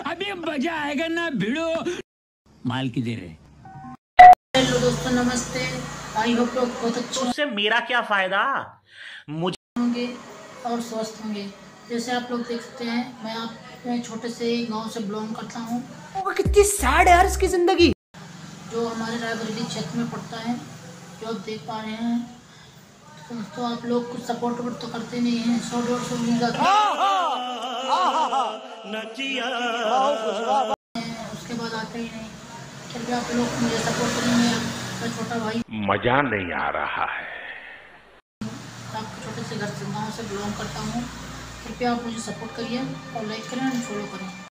अभी मजा आएगा ना भिड़ो। माल की देर है। हेलो दोस्तों, नमस्ते। आई होप लोग बहुत अच्छे उससे मेरा क्या फायदा, मुझे होंगे और स्वस्थ होंगे। जैसे आप लोग देख सकते हैं, मैं छोटे से गांव से बिलोंग करता हूं, कितनी सैड है यार इसकी जिंदगी। जो हमारे रायबरेली क्षेत्र में पड़ता है, जो आप देख पा रहे हैं। तो आप लोग कुछ सपोर्ट तो करते नहीं हैं। 100-150 मिल जाता है, उसके बाद आते ही नहीं। कृपया आप लोग मुझे सपोर्ट करेंगे। मैं छोटा भाई, मजा नहीं आ रहा है। आपके छोटे से घर से गाँव से बिलोंग करता हूँ। कृपया आप मुझे सपोर्ट करिए और लाइक करें और फॉलो करें।